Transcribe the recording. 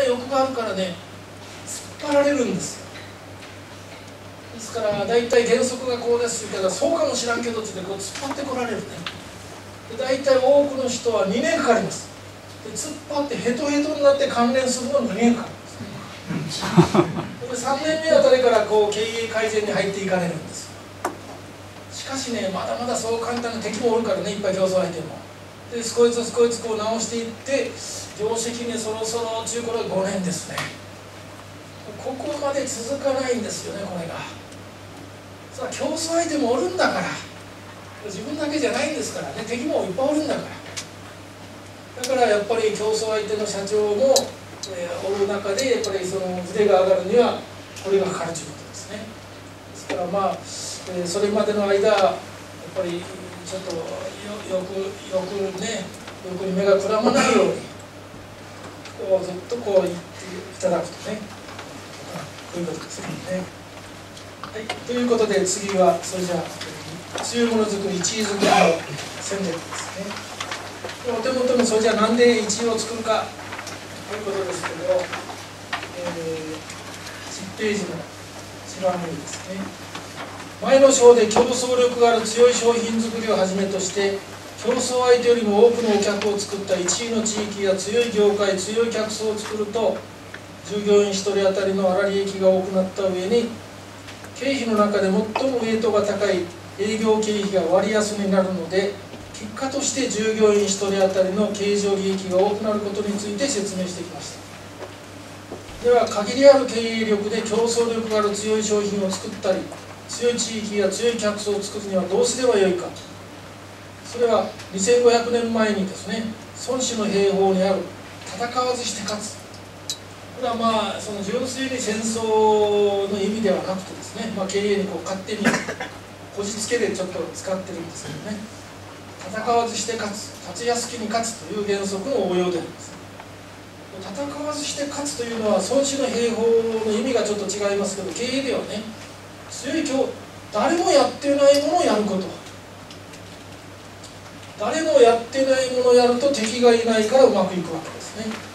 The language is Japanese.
欲があるからね、突っ張られるんですよ。ですから大体原則がこうですけど、そうかもしらんけどって言ってこう突っ張ってこられるね。で大体多くの人は2年かかります。で突っ張ってヘトヘトになって関連するのに2年かかるんですで3年目あたりからこう経営改善に入っていかれるんですよ。しかしね、まだまだそう簡単な敵もおるからね、いっぱい競争相手も。で少しずつこう直していって、業績にそろそろ中これ5年ですね。ここまで続かないんですよね、これが。さあ競争相手もおるんだから、自分だけじゃないんですからね、敵もいっぱいおるんだから。だからやっぱり競争相手の社長も、おる中でやっぱりその腕が上がるにはこれがかかるということですね。ですからまあ、それまでの間やっぱりちょっとよくね、欲に目がくらまないようにこうずっとこう言っていただくとね、こういうことですよね。はい、ということで次はそれじゃあ強いものづくり、地位づくりの戦略ですね。お手元のそれじゃあなんで1位を作るかということですけど、10ページの一番目ですね。前の章で競争力がある強い商品作りをはじめとして競争相手よりも多くのお客を作った1位の地域や強い業界、強い客層を作ると従業員1人当たりの粗利益が多くなった上に経費の中で最もウェイトが高い営業経費が割安になるので、結果として従業員1人当たりの経常利益が多くなることについて説明してきました。では限りある経営力で競争力がある強い商品を作ったり強い地域や強い客層を作るにはどうすればよいか。それは2500年前にですね、孫子の兵法にある戦わずして勝つ。これはまあその純粋に戦争の意味ではなくてですね、経営にこう勝手にこじつけでちょっと使ってるんですけどね、戦わずして勝つ、勝ちやすきに勝つという原則の応用であります。戦わずして勝つというのは孫子の兵法の意味がちょっと違いますけど、経営ではね、強い誰もやってないものをやること、誰もやってないものをやると敵がいないからうまくいくわけですね。